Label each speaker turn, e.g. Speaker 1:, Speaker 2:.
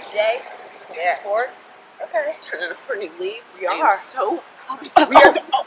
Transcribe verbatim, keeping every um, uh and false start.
Speaker 1: day of
Speaker 2: Yeah.
Speaker 1: sport.
Speaker 2: Okay.
Speaker 1: Turning over new leaves.
Speaker 2: We
Speaker 1: I am
Speaker 2: are.
Speaker 1: so pumped.
Speaker 2: We are, oh,